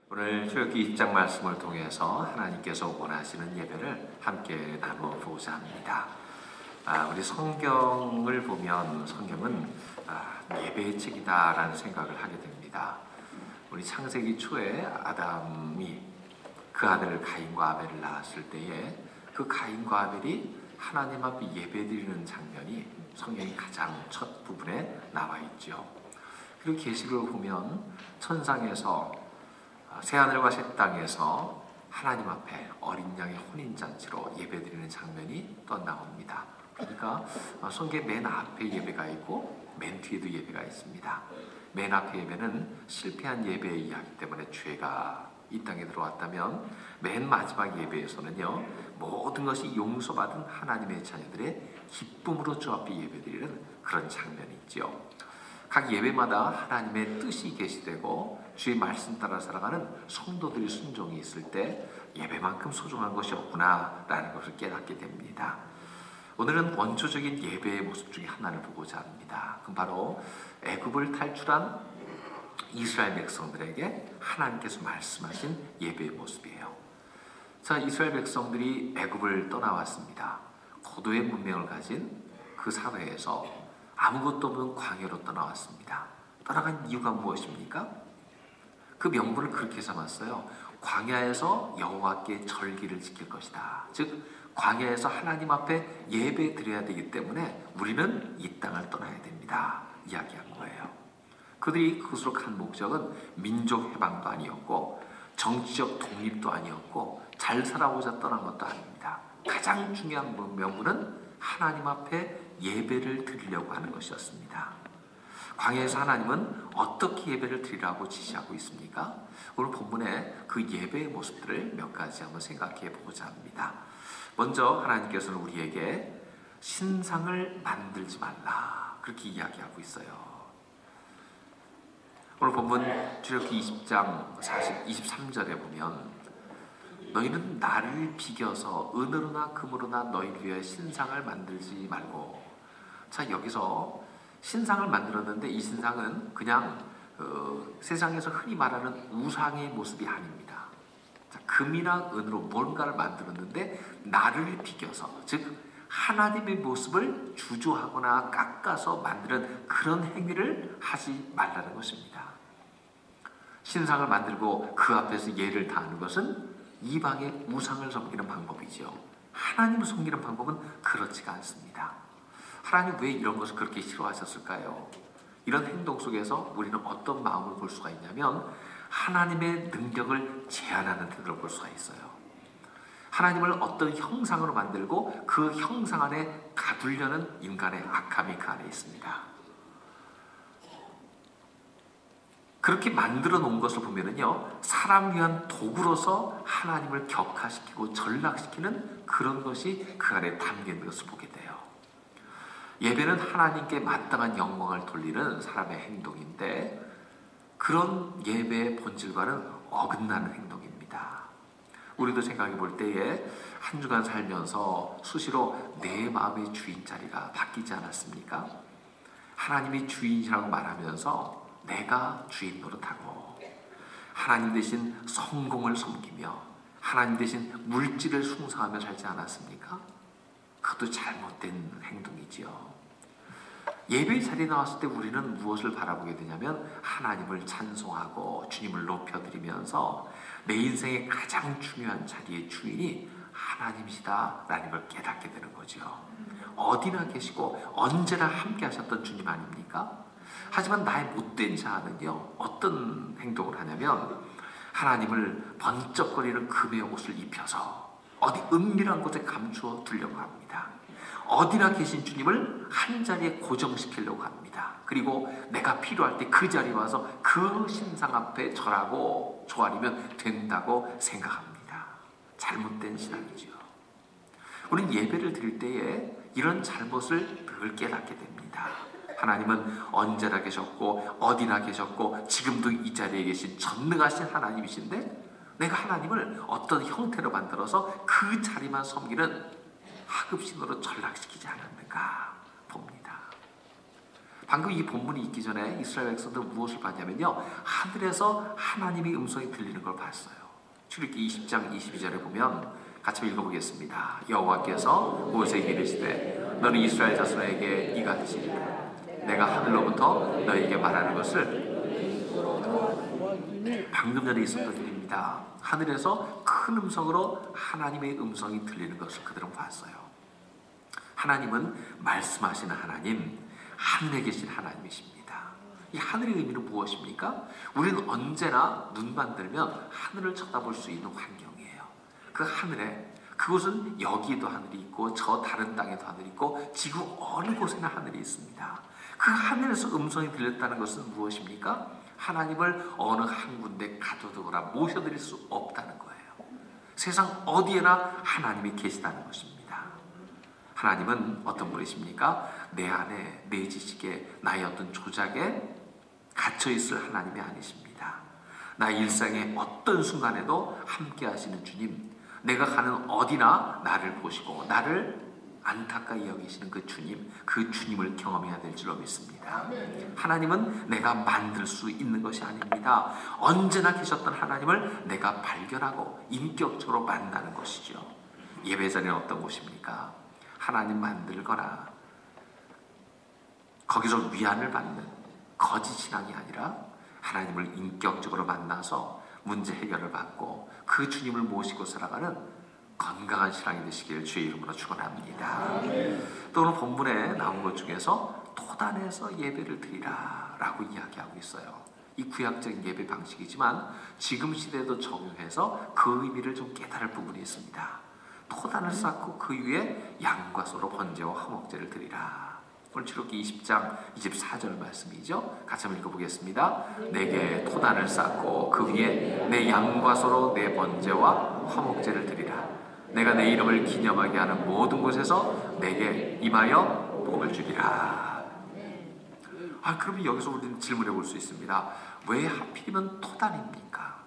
오늘 출애굽기 20장 말씀을 통해서 하나님께서 원하시는 예배를 함께 나눠보고자 합니다. 우리 성경을 보면 성경은 예배의 책이다라는 생각을 하게 됩니다. 우리 창세기 초에 아담이 그 아들 가인과 아벨을 낳았을 때에 그 가인과 아벨이 하나님 앞에 예배드리는 장면이 성경의 가장 첫 부분에 나와 있죠. 그리고 계시록을 보면 천상에서 새하늘과 새 땅에서 하나님 앞에 어린 양의 혼인잔치로 예배드리는 장면이 또 나옵니다. 그러니까 성경 맨 앞에 예배가 있고 맨 뒤에도 예배가 있습니다. 맨 앞에 예배는 실패한 예배의 이야기 때문에 죄가 이 땅에 들어왔다면 맨 마지막 예배에서는요, 모든 것이 용서받은 하나님의 자녀들의 기쁨으로 주 앞에 예배드리는 그런 장면이 있죠. 각 예배마다 하나님의 뜻이 계시되고 주의 말씀 따라 살아가는 성도들의 순종이 있을 때 예배만큼 소중한 것이 없구나 라는 것을 깨닫게 됩니다. 오늘은 원초적인 예배의 모습 중에 하나를 보고자 합니다. 그럼 바로 애굽을 탈출한 이스라엘 백성들에게 하나님께서 말씀하신 예배의 모습이에요. 자, 이스라엘 백성들이 애굽을 떠나왔습니다. 고도의 문명을 가진 그 사회에서 아무것도 없는 광야로 떠나왔습니다. 떠나간 이유가 무엇입니까? 그 명분을 그렇게 삼았어요. 광야에서 여호와께 절기를 지킬 것이다. 즉 광야에서 하나님 앞에 예배 드려야 되기 때문에 우리는 이 땅을 떠나야 됩니다. 이야기한 거예요. 그들이 그것으로 간 목적은 민족 해방도 아니었고 정치적 독립도 아니었고 잘 살아오자 떠난 것도 아닙니다. 가장 중요한 명분은 하나님 앞에 예배를 드리려고 하는 것이었습니다. 광야에서 하나님은 어떻게 예배를 드리라고 지시하고 있습니까? 오늘 본문에 그 예배의 모습들을 몇 가지 한번 생각해 보고자 합니다. 먼저 하나님께서는 우리에게 신상을 만들지 말라 그렇게 이야기하고 있어요. 오늘 본문 출애굽기 20장 23절에 보면 너희는 나를 비겨서 은으로나 금으로나 너희를 위해 신상을 만들지 말고. 자, 여기서 신상을 만들었는데 이 신상은 그냥 세상에서 흔히 말하는 우상의 모습이 아닙니다. 자, 금이나 은으로 뭔가를 만들었는데 나를 비겨서, 즉 하나님의 모습을 주조하거나 깎아서 만드는 그런 행위를 하지 말라는 것입니다. 신상을 만들고 그 앞에서 예를 다하는 것은 이방의 우상을 섬기는 방법이죠. 하나님을 섬기는 방법은 그렇지가 않습니다. 하나님 왜 이런 것을 그렇게 싫어하셨을까요? 이런 행동 속에서 우리는 어떤 마음을 볼 수가 있냐면 하나님의 능력을 제한하는 태도를 볼 수가 있어요. 하나님을 어떤 형상으로 만들고 그 형상 안에 가두려는 인간의 악함이 그 안에 있습니다. 그렇게 만들어 놓은 것을 보면은요, 사람 위한 도구로서 하나님을 격화시키고 전락시키는 그런 것이 그 안에 담겨 있는 것을 보게 돼요. 예배는 하나님께 마땅한 영광을 돌리는 사람의 행동인데 그런 예배의 본질과는 어긋나는 행동입니다. 우리도 생각해 볼 때에 한 주간 살면서 수시로 내 마음의 주인 자리가 바뀌지 않았습니까? 하나님이 주인이라고 말하면서 내가 주인 노릇하고 하나님 대신 성공을 섬기며 하나님 대신 물질을 숭상하며 살지 않았습니까? 그것도 잘못된 행동이지요. 예배 자리에 나왔을 때 우리는 무엇을 바라보게 되냐면 하나님을 찬송하고 주님을 높여드리면서 내 인생의 가장 중요한 자리의 주인이 하나님이시다라는 걸 깨닫게 되는 거죠. 어디나 계시고 언제나 함께 하셨던 주님 아닙니까? 하지만 나의 못된 자는요, 어떤 행동을 하냐면 하나님을 번쩍거리는 금의 옷을 입혀서 어디 은밀한 곳에 감추어 두려고 합니다. 어디나 계신 주님을 한 자리에 고정시키려고 합니다. 그리고 내가 필요할 때 그 자리에 와서 그 신상 앞에 절하고 조아리면 된다고 생각합니다. 잘못된 신앙이죠. 우리는 예배를 드릴 때에 이런 잘못을 늘 깨닫게 됩니다. 하나님은 언제나 계셨고 어디나 계셨고 지금도 이 자리에 계신 전능하신 하나님이신데 내가 하나님을 어떤 형태로 만들어서 그 자리만 섬기는 하급신으로 전락시키지 않았는가 봅니다. 방금 이 본문이 있기 전에 이스라엘 백성들은 무엇을 봤냐면요, 하늘에서 하나님의 음성이 들리는 걸 봤어요. 출애굽기 20장 22절에 보면 같이 읽어보겠습니다. 여호와께서 모세에게 이르시되 너는 이스라엘 자손에게 이같이 내가 하늘로부터 너에게 말하는 것을, 방금 전에 있었던 일입니다. 하늘에서 큰 음성으로 하나님의 음성이 들리는 것을 그들은 봤어요. 하나님은 말씀하시는 하나님, 하늘에 계신 하나님이십니다. 이 하늘의 의미는 무엇입니까? 우리는 언제나 눈만 들면 하늘을 쳐다볼 수 있는 환경이에요. 그 하늘에, 그곳은 여기에도 하늘이 있고 저 다른 땅에도 하늘이 있고 지구 어느 곳에나 하늘이 있습니다. 그 하늘에서 음성이 들렸다는 것은 무엇입니까? 하나님을 어느 한 군데 가둬두거나 모셔드릴 수 없다는 거예요. 세상 어디에나 하나님이 계시다는 것입니다. 하나님은 어떤 분이십니까? 내 안에, 내 지식에, 나의 어떤 조작에 갇혀있을 하나님이 아니십니다. 나의 일상의 어떤 순간에도 함께 하시는 주님, 내가 가는 어디나 나를 보시고 나를 안타까이 여기시는 그 주님, 그 주님을 경험해야 될 줄로 믿습니다. 하나님은 내가 만들 수 있는 것이 아닙니다. 언제나 계셨던 하나님을 내가 발견하고 인격적으로 만나는 것이죠. 예배자는 어떤 곳입니까? 하나님 만들거나 거기서 위안을 받는 거짓 신앙이 아니라 하나님을 인격적으로 만나서 문제 해결을 받고 그 주님을 모시고 살아가는 건강한 신앙이 되시길 주의 이름으로 축원합니다. 또 오늘 본문에 나온 것 중에서 토단에서 예배를 드리라 라고 이야기하고 있어요. 이 구약적인 예배 방식이지만 지금 시대에도 적용해서 그 의미를 좀 깨달을 부분이 있습니다. 토단을 쌓고 그 위에 양과 소로 번제와 화목제를 드리라. 오늘 출애굽기 20장 24절 말씀이죠. 같이 한번 읽어보겠습니다. 내게 토단을 쌓고 그 위에 내 양과 소로 내 번제와 화목제를 드리라. 내가 내 이름을 기념하게 하는 모든 곳에서 내게 임하여 복을 주리라. 그러면 여기서 우리는 질문해 볼 수 있습니다. 왜 하필이면 토단입니까?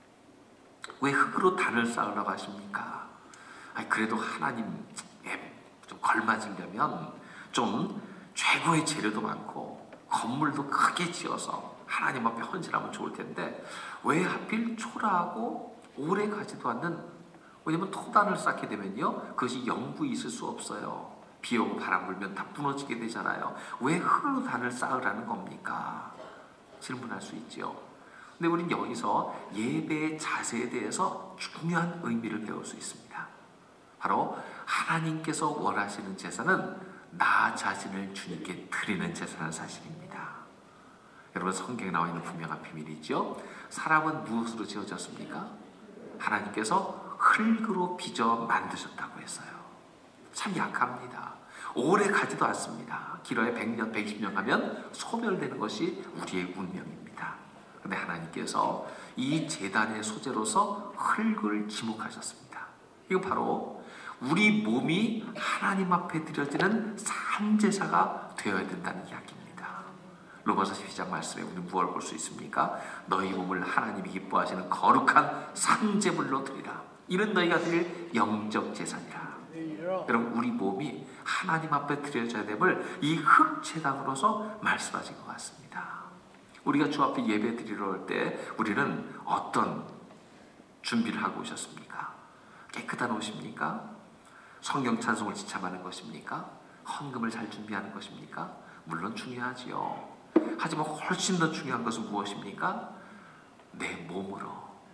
왜 흙으로 단을 쌓으라고 하십니까? 그래도 하나님에 좀 걸맞으려면 좀 최고의 재료도 많고 건물도 크게 지어서 하나님 앞에 헌신하면 좋을 텐데 왜 하필 초라하고 오래 가지도 않는, 왜냐면 토단을 쌓게 되면요 그것이 영구히 있을 수 없어요. 비 오고 바람 불면 다 무너지게 되잖아요. 왜 흙으로 단을 쌓으라는 겁니까? 질문할 수 있죠. 근데 우리는 여기서 예배의 자세에 대해서 중요한 의미를 배울 수 있습니다. 바로 하나님께서 원하시는 제사는 나 자신을 주님께 드리는 제사는 사실입니다. 여러분, 성경에 나와 있는 분명한 비밀이죠. 사람은 무엇으로 지어졌습니까? 하나님께서 흙으로 빚어 만드셨다고 했어요. 참 약합니다. 오래 가지도 않습니다. 길어야 100년, 120년 가면 소멸되는 것이 우리의 운명입니다. 그런데 하나님께서 이 제단의 소재로서 흙을 지목하셨습니다. 이건 바로 우리 몸이 하나님 앞에 드려지는 산제사가 되어야 된다는 이야기입니다. 로마서 12장 말씀에 우리는 무엇을 볼 수 있습니까? 너희 몸을 하나님이 기뻐하시는 거룩한 산제물로 드리라. 이는 너희가 드릴 영적 제사니라. 여러분, 우리 몸이 하나님 앞에 드려져야 됨을 이 흙제단으로서 말씀하신 것 같습니다. 우리가 주 앞에 예배 드리러 올 때 우리는 어떤 준비를 하고 오셨습니까? 깨끗한 옷입니까? 성경 찬송을 지참하는 것입니까? 헌금을 잘 준비하는 것입니까? 물론 중요하지요. 하지만 훨씬 더 중요한 것은 무엇입니까? 내 몸으로,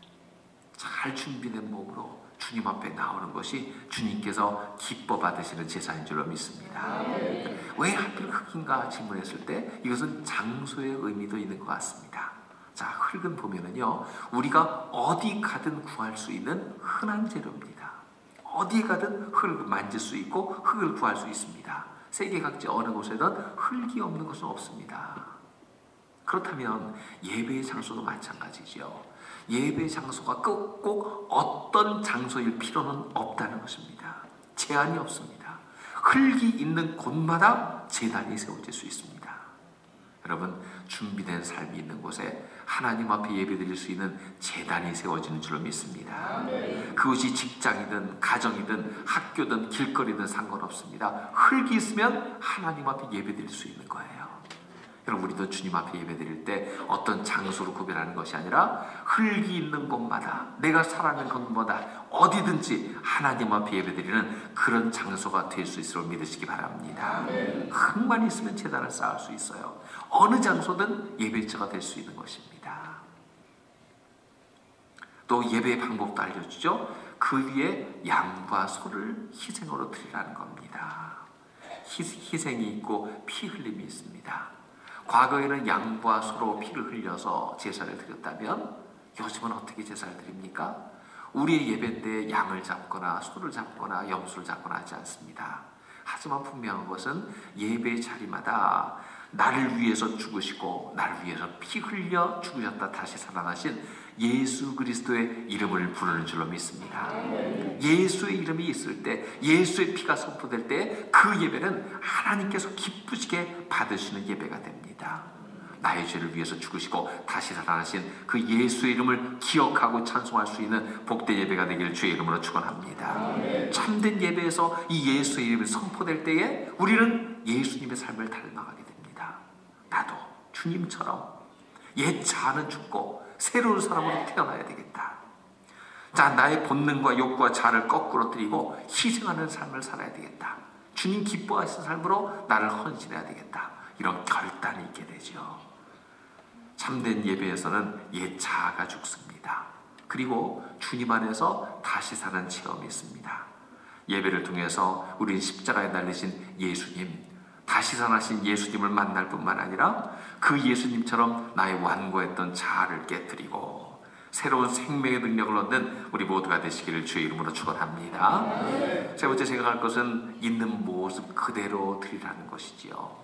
잘 준비된 몸으로 주님 앞에 나오는 것이 주님께서 기뻐 받으시는 제사인 줄로 믿습니다. 왜 하필 흙인가 질문했을 때 이것은 장소의 의미도 있는 것 같습니다. 자, 흙은 보면은요, 우리가 어디 가든 구할 수 있는 흔한 재료입니다. 어디 가든 흙을 만질 수 있고 흙을 구할 수 있습니다. 세계 각지 어느 곳에든 흙이 없는 것은 없습니다. 그렇다면 예배의 장소도 마찬가지죠. 예배의 장소가 꼭 어떤 장소일 필요는 없다는 것입니다. 제한이 없습니다. 흙이 있는 곳마다 제단이 세워질 수 있습니다. 여러분, 준비된 삶이 있는 곳에 하나님 앞에 예배드릴 수 있는 제단이 세워지는 줄로 믿습니다. 그것이 직장이든 가정이든 학교든 길거리든 상관없습니다. 흙이 있으면 하나님 앞에 예배드릴 수 있는 거예요. 여러분, 우리도 주님 앞에 예배드릴 때 어떤 장소로 구별하는 것이 아니라 흙이 있는 곳마다, 내가 살아가는 곳마다 어디든지 하나님 앞에 예배드리는 그런 장소가 될 수 있도록 믿으시기 바랍니다. 흙만 있으면 제단을 쌓을 수 있어요. 어느 장소든 예배처가 될 수 있는 것입니다. 또 예배의 방법도 알려주죠. 그 위에 양과 소를 희생으로 드리라는 겁니다. 희생이 있고 피 흘림이 있습니다. 과거에는 양과 소로 피를 흘려서 제사를 드렸다면 요즘은 어떻게 제사를 드립니까? 우리의 예배 때 양을 잡거나 소를 잡거나 염소를 잡거나 하지 않습니다. 하지만 분명한 것은 예배 자리마다 나를 위해서 죽으시고 나를 위해서 피 흘려 죽으셨다 다시 살아나신 예수 그리스도의 이름을 부르는 줄로 믿습니다. 예수의 이름이 있을 때, 예수의 피가 선포될 때 그 예배는 하나님께서 기쁘시게 받으시는 예배가 됩니다. 나의 죄를 위해서 죽으시고 다시 살아나신 그 예수의 이름을 기억하고 찬송할 수 있는 복된 예배가 되기를 주의 이름으로 축원합니다. 참된 예배에서 이 예수의 이름이 선포될 때에 우리는 예수님의 삶을 닮아가게 됩니다. 나도 주님처럼 옛 자아는 죽고 새로운 사람으로 태어나야 되겠다. 자, 나의 본능과 욕구와 자아를 거꾸로 들이고 희생하는 삶을 살아야 되겠다. 주님 기뻐하시는 삶으로 나를 헌신해야 되겠다. 이런 결단이 있게 되죠. 참된 예배에서는 옛 자아가 죽습니다. 그리고 주님 안에서 다시 사는 체험이 있습니다. 예배를 통해서 우리는 십자가에 달리신 예수님, 다시 살아나신 예수님을 만날 뿐만 아니라 그 예수님처럼 나의 완고했던 자아를 깨뜨리고 새로운 생명의 능력을 얻는 우리 모두가 되시기를 주의 이름으로 축원합니다. 세 번째 생각할 것은 있는 모습 그대로 드리라는 것이지요.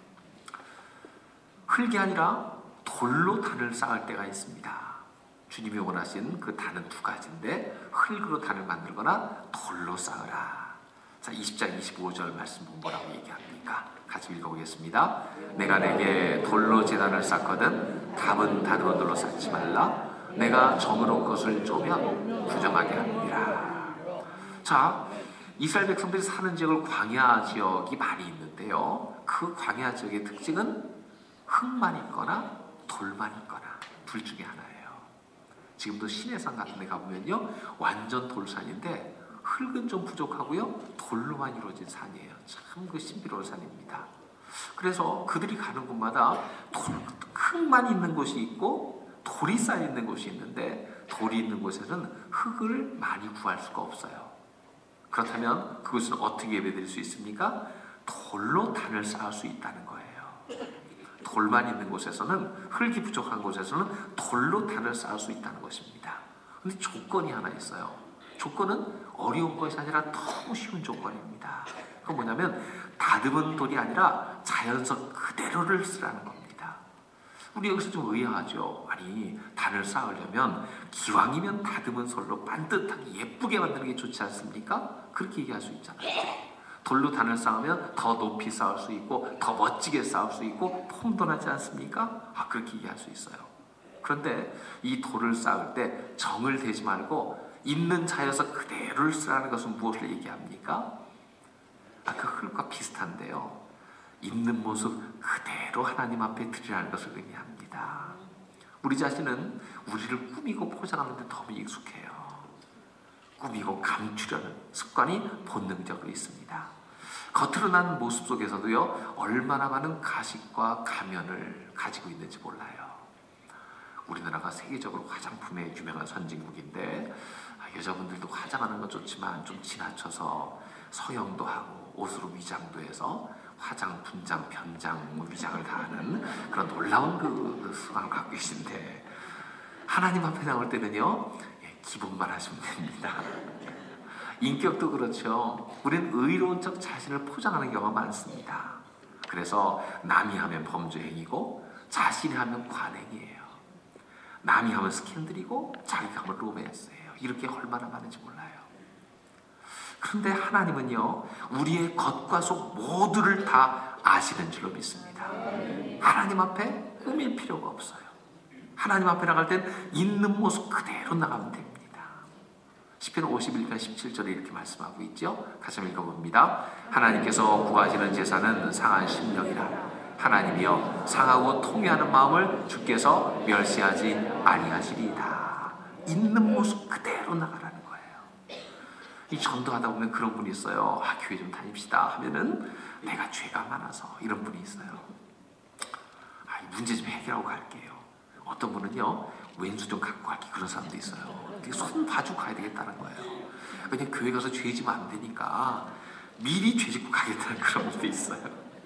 흙이 아니라 돌로 단을 쌓을 때가 있습니다. 주님이 원하신 그 단은 두 가지인데 흙으로 단을 만들거나 돌로 쌓으라. 자, 20장 25절 말씀 보면 뭐라고 얘기합니까? 같이 읽어보겠습니다. 내가 내게 돌로 제단을 쌓거든 답은 다른 돌로 쌓지 말라. 내가 정으로 그것을 쪼면 부정하게 합니다. 자, 이스라엘 백성들이 사는 지역을 광야 지역이 많이 있는데요. 그 광야 지역의 특징은 흙만 있거나 돌만 있거나 둘 중에 하나예요. 지금도 시내산 같은 데 가보면요, 완전 돌산인데 흙은 좀 부족하고요, 돌로만 이루어진 산이에요. 참 그 신비로운 산입니다. 그래서 그들이 가는 곳마다 흙만 있는 곳이 있고 돌이 쌓여 있는 곳이 있는데, 돌이 있는 곳에서는 흙을 많이 구할 수가 없어요. 그렇다면 그것은 어떻게 예배드릴 수 있습니까? 돌로 단을 쌓을 수 있다는 거예요. 돌만 있는 곳에서는, 흙이 부족한 곳에서는 돌로 단을 쌓을 수 있다는 것입니다. 그런데 조건이 하나 있어요. 조건은 어려운 것이 아니라 너무 쉬운 조건입니다. 그건 뭐냐면 다듬은 돌이 아니라 자연석 그대로를 쓰라는 겁니다. 우리 여기서 좀 의아하죠. 아니, 단을 쌓으려면 기왕이면 다듬은 솔로 반듯하게 예쁘게 만드는 게 좋지 않습니까? 그렇게 얘기할 수 있잖아요. 돌로 단을 쌓으면 더 높이 쌓을 수 있고 더 멋지게 쌓을 수 있고 폼도 나지 않습니까? 그렇게 얘기할 수 있어요. 그런데 이 돌을 쌓을 때 정을 대지 말고 있는 자여서 그대로를 쓰라는 것은 무엇을 얘기합니까? 그 흙과 비슷한데요. 있는 모습 그대로 하나님 앞에 드리라는 것을 의미합니다. 우리 자신은 우리를 꾸미고 포장하는 데 너무 익숙해요. 꾸미고 감추려는 습관이 본능적으로 있습니다. 겉으로 난 모습 속에서도요, 얼마나 많은 가식과 가면을 가지고 있는지 몰라요. 우리나라가 세계적으로 화장품에 유명한 선진국인데, 여자분들도 화장하는 건 좋지만 좀 지나쳐서 서형도 하고 옷으로 위장도 해서 화장, 분장, 변장, 위장을 다 하는 그런 놀라운 그 습관을 갖고 계신데, 하나님 앞에 나올 때는요, 기분만 하시면 됩니다. 인격도 그렇죠. 우리는 의로운 척 자신을 포장하는 경우가 많습니다. 그래서 남이 하면 범죄 행위고 자신이 하면 관행이에요. 남이 하면 스캔들이고 자기가 하면 로맨스예요. 이렇게 얼마나 많은지 몰라요. 그런데 하나님은요, 우리의 겉과 속 모두를 다 아시는 줄로 믿습니다. 하나님 앞에 꾸밀 필요가 없어요. 하나님 앞에 나갈 땐 있는 모습 그대로 나가면 됩니다. 시편 51편 17절에 이렇게 말씀하고 있죠. 같이 한번 읽어봅니다. 하나님께서 구하시는 제사는 상한 심령이라. 하나님이여 상하고 통회하는 마음을 주께서 멸시하지 아니하시리이다. 있는 모습 그대로 나가라는 거예요. 이 전도하다 보면 그런 분이 있어요. 교회 좀 다닙시다 하면은 내가 죄가 많아서, 이런 분이 있어요. 문제 좀 해결하고 갈게요. 어떤 분은요, 왼수 좀 갖고 갈게, 그런 사람도 있어요. 손 봐주고 가야 되겠다는 거예요. 그냥 교회 가서 죄 지면 안 되니까 미리 죄 짓고 가겠다는 그런 분도 있어요.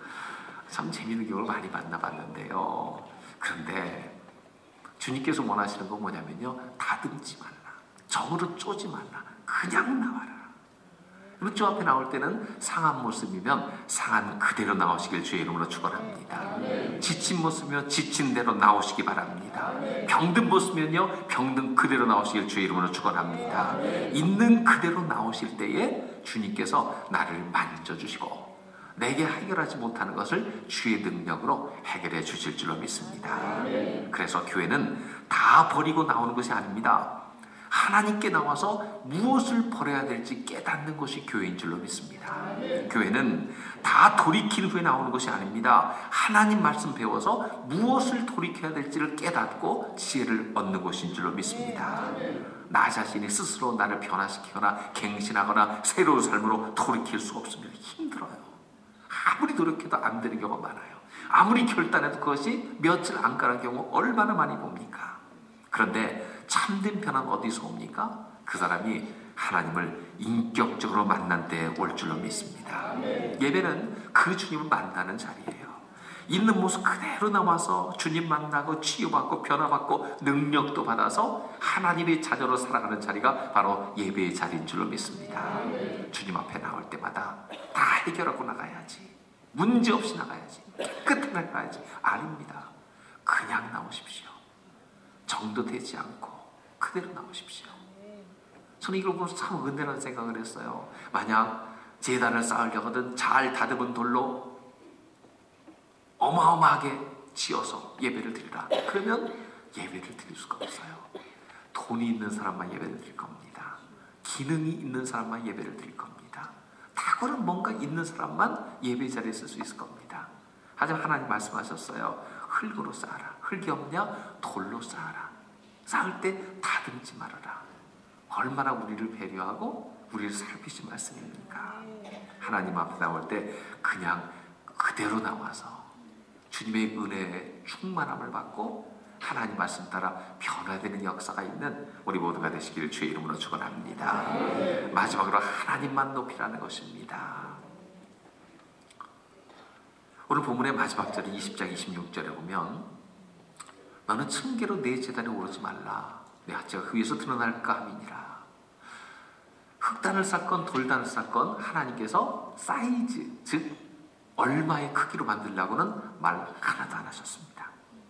참 재미있는 경우를 많이 만나봤는데요. 그런데 주님께서 원하시는 건 뭐냐면요, 다듬지 말라, 정으로 쪼지 말라, 그냥 나와라. 그리고 주 앞에 나올 때는 상한 모습이면 상한 그대로 나오시길 주의 이름으로 축원합니다. 지친 모습이면 지친 대로 나오시기 바랍니다. 병든 모습이면요, 병든 그대로 나오시길 주의 이름으로 축원합니다. 있는 그대로 나오실 때에 주님께서 나를 만져주시고 내게 해결하지 못하는 것을 주의 능력으로 해결해 주실 줄로 믿습니다. 그래서 교회는 다 버리고 나오는 것이 아닙니다. 하나님께 나와서 무엇을 버려야 될지 깨닫는 것이 교회인 줄로 믿습니다. 교회는 다 돌이킨 후에 나오는 것이 아닙니다. 하나님 말씀 배워서 무엇을 돌이켜야 될지를 깨닫고 지혜를 얻는 것인 줄로 믿습니다. 나 자신이 스스로 나를 변화시키거나 갱신하거나 새로운 삶으로 돌이킬 수가 없습니다. 힘들어요. 아무리 노력해도 안 되는 경우가 많아요. 아무리 결단해도 그것이 며칠 안 가는 경우 얼마나 많이 봅니까? 그런데 참된 변화는 어디서 옵니까? 그 사람이 하나님을 인격적으로 만난 때에 올 줄로 믿습니다. 예배는 그 주님을 만나는 자리예요. 있는 모습 그대로 나와서 주님 만나고 치유받고 변화받고 능력도 받아서 하나님의 자녀로 살아가는 자리가 바로 예배의 자리인 줄로 믿습니다. 주님 앞에 나올 때마다 다 해결하고 나가야지, 문제없이 나가야지, 끝에 나가야지, 아닙니다. 그냥 나오십시오. 정도 되지 않고 그대로 나오십시오. 저는 이걸 보면서 참 은혜라는 생각을 했어요. 만약 제단을 쌓으려거든 잘 다듬은 돌로 어마어마하게 지어서 예배를 드리라, 그러면 예배를 드릴 수가 없어요. 돈이 있는 사람만 예배를 드릴 겁니다. 기능이 있는 사람만 예배를 드릴 겁니다. 탁월한 뭔가 있는 사람만 예배 자리에 쓸 수 있을 겁니다. 하지만 하나님 말씀하셨어요. 흙으로 쌓아라. 흙이 없냐? 돌로 쌓아라. 쌓을 때 다듬지 말아라. 얼마나 우리를 배려하고 우리를 살피신 말씀입니까? 하나님 앞에 나올 때 그냥 그대로 나와서 주님의 은혜의 충만함을 받고 하나님 말씀 따라 변화되는 역사가 있는 우리 모두가 되시기를 주의 이름으로 축원합니다. 마지막으로 하나님만 높이라는 것입니다. 오늘 본문의 마지막 절이 20장 26절에 보면 너는 층계로 내 제단에 오르지 말라. 내 하체가 그 위에서 드러날까 함이니라. 흙단을 쌓건 돌단을 쌓건 하나님께서 사이즈, 즉 얼마의 크기로 만들려고는 말 하나도 안 하셨습니다.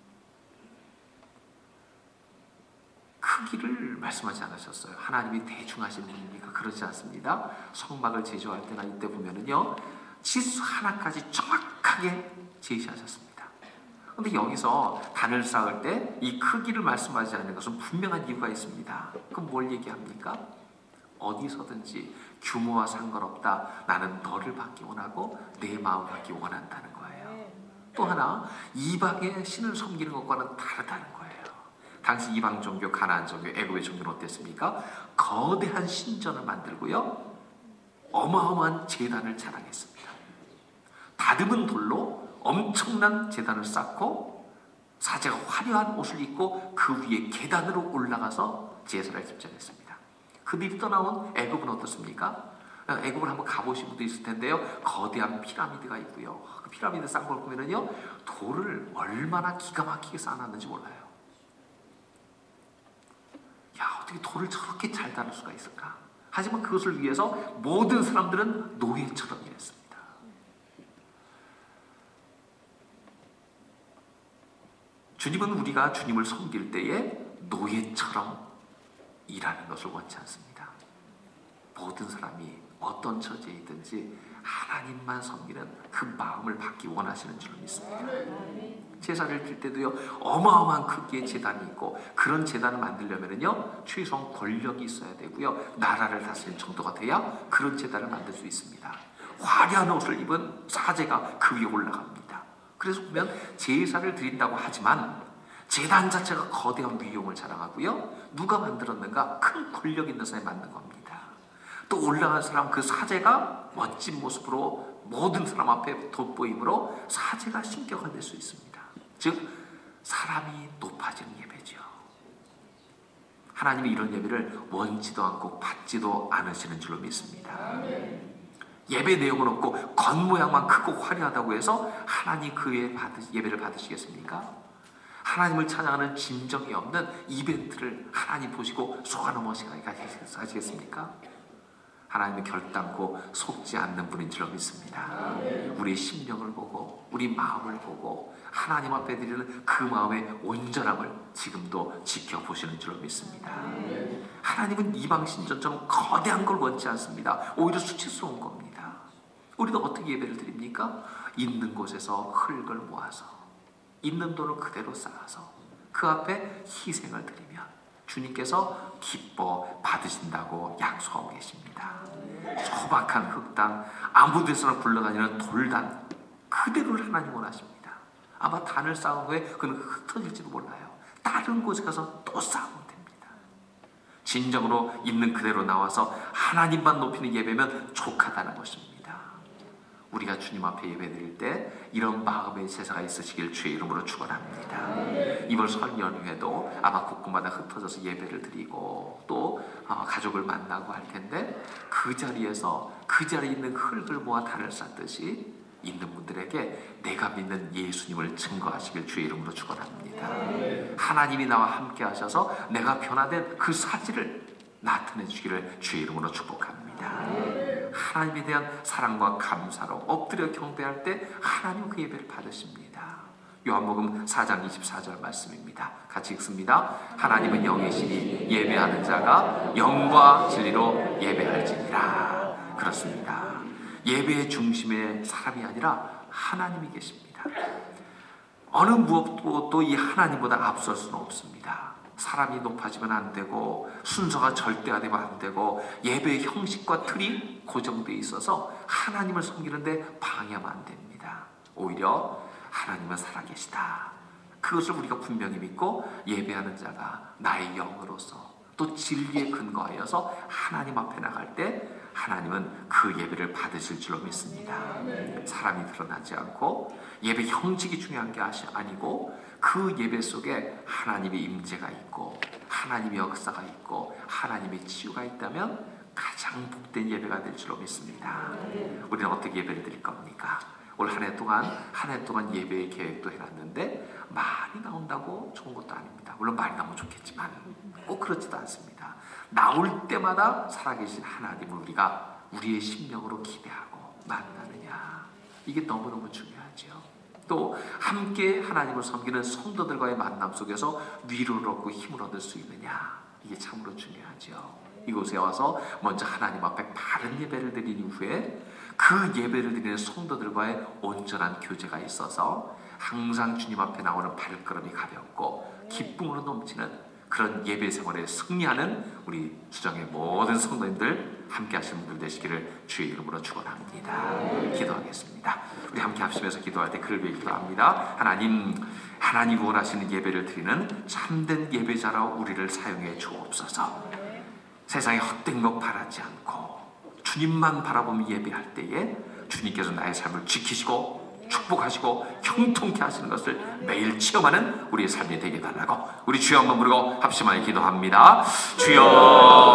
크기를 말씀하지 않으셨어요. 하나님이 대충 하시는 분입니까? 그렇지 않습니다. 성막을 제조할 때나 이때 보면은요, 치수 하나까지 정확하게 제시하셨습니다. 그런데 여기서 단을 쌓을 때 이 크기를 말씀하지 않는 것은 분명한 이유가 있습니다. 그럼 뭘 얘기합니까? 어디서든지 규모와 상관없다. 나는 너를 받기 원하고 내 마음을 받기 원한다는 거예요. 또 하나, 이방의 신을 섬기는 것과는 다르다는 거예요. 당시 이방 종교, 가나안 종교, 애굽의 종교는 어땠습니까? 거대한 신전을 만들고요, 어마어마한 제단을 자랑했습니다. 다듬은 돌로 엄청난 제단을 쌓고 사제가 화려한 옷을 입고 그 위에 계단으로 올라가서 제사를 집전했습니다. 그들이 떠나온 애굽은 어떻습니까? 애굽을 한번 가보신 분도 있을 텐데요. 거대한 피라미드가 있고요. 그 피라미드 쌓은 걸 보면은요, 돌을 얼마나 기가 막히게 쌓아놨는지 몰라요. 야, 어떻게 돌을 저렇게 잘 다룰 수가 있을까? 하지만 그것을 위해서 모든 사람들은 노예처럼 일했습니다. 주님은 우리가 주님을 섬길 때에 노예처럼 일하는 것을 원치 않습니다. 모든 사람이 어떤 처지에 있든지 하나님만 섬기는 그 마음을 받기 원하시는 줄 믿습니다. 제사를 드릴 때도요, 어마어마한 크기의 제단이 있고, 그런 제단을 만들려면요, 최소한 권력이 있어야 되고요, 나라를 다스리는 정도가 돼야 그런 제단을 만들 수 있습니다. 화려한 옷을 입은 사제가 그 위에 올라갑니다. 그래서 보면 제사를 드린다고 하지만 제단 자체가 거대한 위용을 자랑하고요. 누가 만들었는가? 큰 권력 있는 사람이 만든 겁니다. 또 올라간 사람 그 사제가 멋진 모습으로 모든 사람 앞에 돋보임으로 사제가 신격화 될 수 있습니다. 즉 사람이 높아지는 예배죠. 하나님이 이런 예배를 원치도 않고 받지도 않으시는 줄로 믿습니다. 예배 내용은 없고 겉모양만 크고 화려하다고 해서 하나님 그 예배를 받으시겠습니까? 하나님을 찬양하는 진정이 없는 이벤트를 하나님 보시고 속아 넘어가시겠습니까? 하나님은 결단코 속지 않는 분인 줄로 믿습니다. 우리의 심령을 보고 우리 마음을 보고 하나님 앞에 드리는 그 마음의 온전함을 지금도 지켜보시는 줄로 믿습니다. 하나님은 이방신전처럼 거대한 걸 원치 않습니다. 오히려 수치스러운 겁니다. 우리도 어떻게 예배를 드립니까? 있는 곳에서 흙을 모아서 있는 돈을 그대로 쌓아서 그 앞에 희생을 드리면 주님께서 기뻐 받으신다고 약속하고 계십니다. 소박한 흙단, 아무 데서나 굴러다니는 돌단 그대로를 하나님 원하십니다. 아마 단을 쌓은 후에 그는 흩어질지도 몰라요. 다른 곳에 가서 또 쌓으면 됩니다. 진정으로 있는 그대로 나와서 하나님만 높이는 예배면 족하다는 것입니다. 우리가 주님 앞에 예배드릴 때 이런 마음의 제사가 있으시길 주의 이름으로 축원합니다. 이번 설 연휴에도 아마 곳곳마다 흩어져서 예배를 드리고 또 가족을 만나고 할 텐데 그 자리에서 그 자리에 있는 흙을 모아 단을 쌓듯이 있는 분들에게 내가 믿는 예수님을 증거하시길 주의 이름으로 축원합니다. 하나님이 나와 함께 하셔서 내가 변화된 그 사실을 나타내 주기를 주의 이름으로 축복합니다. 하나님에 대한 사랑과 감사로 엎드려 경배할 때 하나님 그 예배를 받으십니다. 요한복음 4장 24절 말씀입니다. 같이 읽습니다. 하나님은 영이시니 예배하는 자가 영과 진리로 예배할지니라. 그렇습니다. 예배의 중심에 사람이 아니라 하나님이 계십니다. 어느 무엇도 이 하나님보다 앞설 수는 없습니다. 사람이 높아지면 안 되고 순서가 절대화되면 안 되고 예배의 형식과 틀이 고정되어 있어서 하나님을 섬기는데 방해하면 안 됩니다. 오히려 하나님은 살아계시다. 그것을 우리가 분명히 믿고 예배하는 자가 나의 영으로서 또 진리에 근거하여서 하나님 앞에 나갈 때 하나님은 그 예배를 받으실 줄로 믿습니다. 사람이 드러나지 않고 예배 형식이 중요한 게 아니고 그 예배 속에 하나님의 임재가 있고 하나님의 역사가 있고 하나님의 치유가 있다면 가장 복된 예배가 될 줄로 믿습니다. 우리는 어떻게 예배를 드릴 겁니까? 올 한 해 동안 예배의 계획도 해놨는데 많이 나온다고 좋은 것도 아닙니다. 물론 많이 나오면 좋겠지만 꼭 그렇지도 않습니다. 나올 때마다 살아계신 하나님을 우리가 우리의 심령으로 기대하고 만나느냐, 이게 너무너무 중요하죠. 또 함께 하나님을 섬기는 성도들과의 만남 속에서 위로를 얻고 힘을 얻을 수 있느냐, 이게 참으로 중요하죠. 이곳에 와서 먼저 하나님 앞에 바른 예배를 드린 이후에 그 예배를 드리는 성도들과의 온전한 교제가 있어서 항상 주님 앞에 나오는 발걸음이 가볍고 기쁨으로 넘치는 그런 예배 생활에 승리하는 우리 수정의 모든 성도님들 함께 하시는 분들 되시기를 주의 이름으로 축원합니다. 기도하겠습니다. 우리 함께 합심해서 기도할 때 그를 위해 기도합니다. 하나님 원하시는 예배를 드리는 참된 예배자로 우리를 사용해 주옵소서. 세상에 헛된 것 바라지 않고 주님만 바라보며 예배할 때에 주님께서 나의 삶을 지키시고 축복하시고 형통케 하시는 것을 매일 체험하는 우리의 삶이 되게 달라고 우리 주여 한번 부르고 합심하여 기도합니다. 주여